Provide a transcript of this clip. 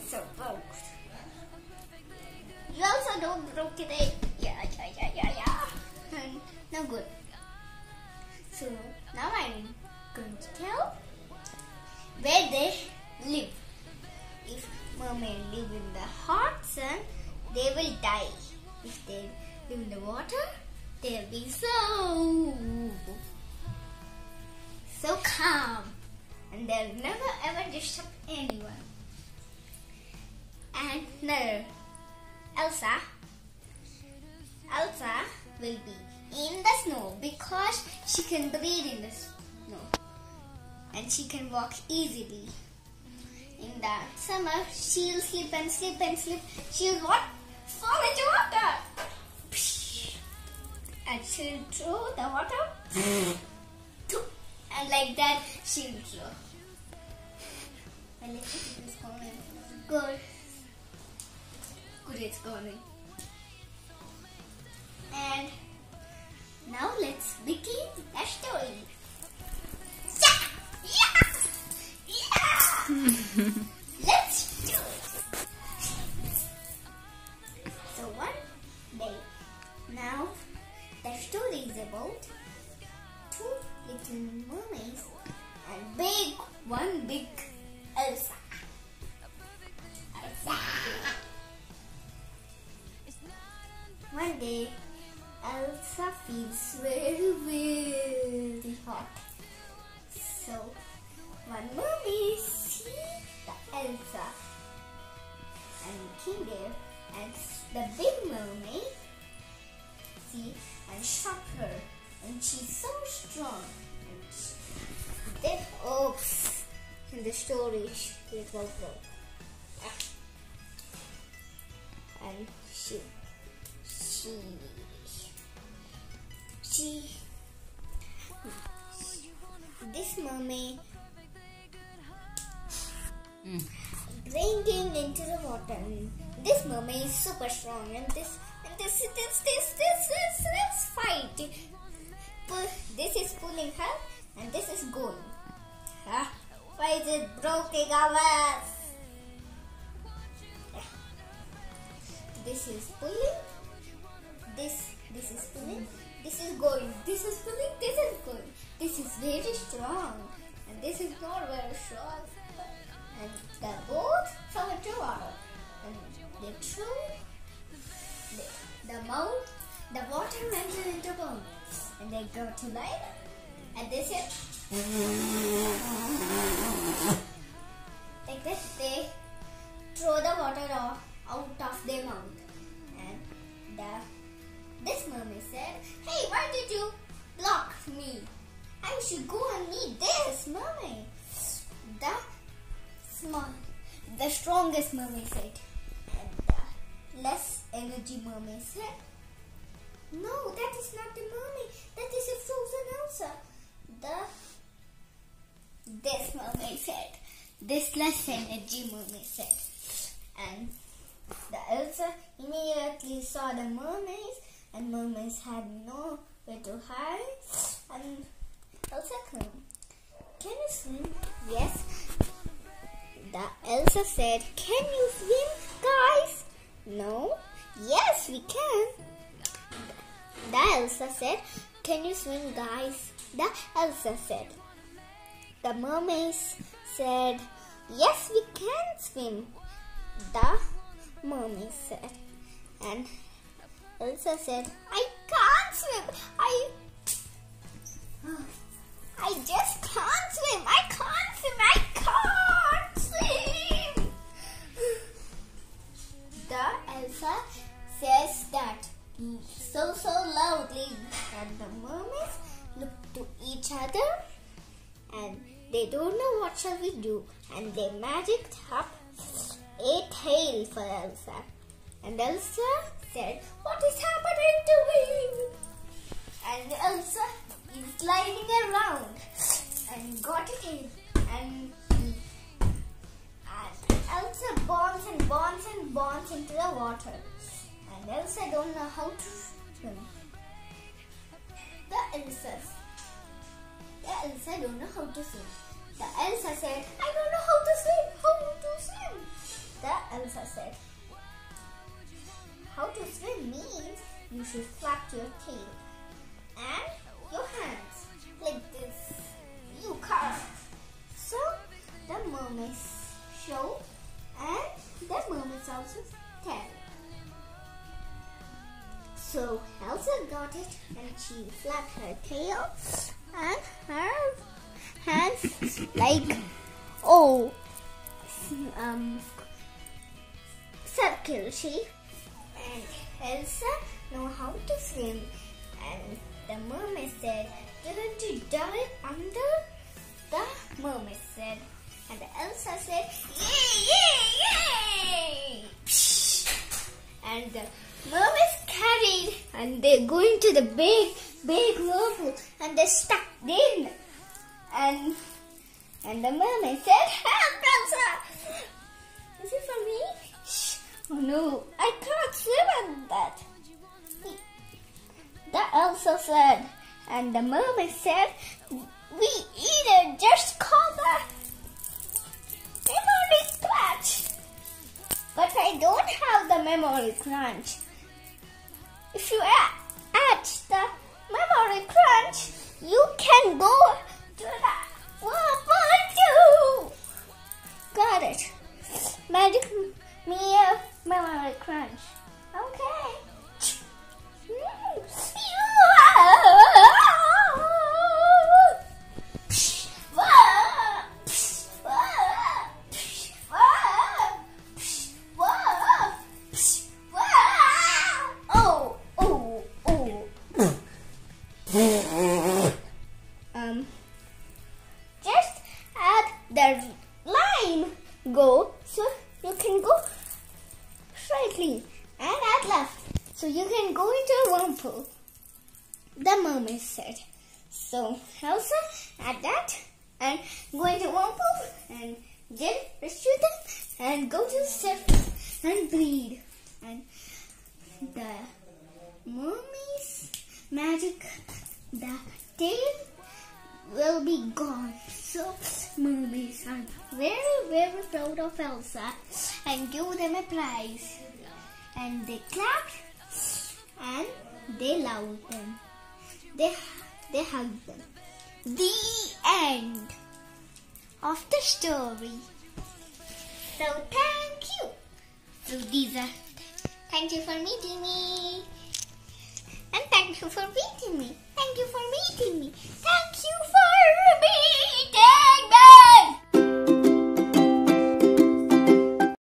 So broke. You also don't broke it. Yeah. No good. So now I'm going to tell where they live. If mermaids live in the hot sun, they will die. If they live in the water, they'll be so calm, and they'll never ever disturb anyone. And no, Elsa will be in the snow because she can breathe in the snow and she can walk easily. In the summer, she'll slip and slip and slip. She'll what? Fall into water. And she'll throw the water. And like that, she'll throw. And it's going. Good. Good, it's going. And now let's begin the story. Yeah! Let's do it. So one day, now the story is about two little mermaids and one big Elsa. One day, Elsa feels very hot. So one mermaid sees the Elsa and came there, and the big mermaid see and shot her, and she's so strong. And then oops, in the story it was broke. And this mermaid bringing into the water. And this mermaid is super strong, and this fight. This is pulling her, and this is going. Why is it broken us? This is pulling. This is pulling. This is going. This is pulling. This is going. This is very strong, and this is not very strong. And they both fell into water, and they threw the water went into both, and they go to light, and they said, like that, they throw the water out of their mouth, and this mermaid said, "Hey, why did you block me? I should go and meet this mermaid." The strongest mermaid said, and the less energy mermaid said, "No, that is not the mermaid. That is a frozen Elsa." This mermaid said. This less energy mermaid said, and the Elsa immediately saw the mermaids, and mermaids had nowhere to hide. And Elsa came. "Can you swim?" "Yes." The Elsa said, "Can you swim, guys?" "No." "Yes, we can." The Elsa said, "Can you swim, guys?" The Elsa said. The mermaids said, "Yes, we can swim." The mermaid said, and Elsa said, "I can't swim. I just can't swim. I can't swim. I can't swim." The Elsa says that so loudly, and the mermaids look to each other, and they don't know what shall we do, and they magicked up a tail for Elsa. And Elsa said, "What is happening to me?" And Elsa is gliding around and got a tail, and Elsa bonds into the water, and Elsa don't know how to swim. The Elsa don't know how to swim. The Elsa said, "I don't know how to swim. How to swim?" The Elsa said, how to swim means you should flap your tail and your hands like this. You can't. So the mermaids show and the mermaids also tell. So Elsa got it and she flapped her tail and her hands like circle shape, and Elsa know how to swim, and the mermaid said, didn't you dive under? The mermaid said, and Elsa said, yay, yay, yay! And the mermaids carried, and they go into the big whirlpool, and they stuck in. And the mermaid said, help, Elsa! Is it for me? Shh. Oh no, I can't swim in that. The Elsa said, and the mermaid said, we either just call the memory crunch. But I don't have the memory crunch. If you add the memory crunch, you can go to the whirlpool too. Got it. Magic me a memory crunch. Okay. Just add the line go so you can go straightly and add left so you can go into a whirlpool, the mermaid said. So Elsa add that and go into whirlpool and Jim rescue them and go to the surface and breathe, and the mermaid's magic, the tail will be gone. So mermaids are very proud of Elsa and give them a prize, and they clapped and they loved them. They hugged them. The end of the story. So thank you. So these are, thank you for meeting me, and thank you for meeting me. Thank you.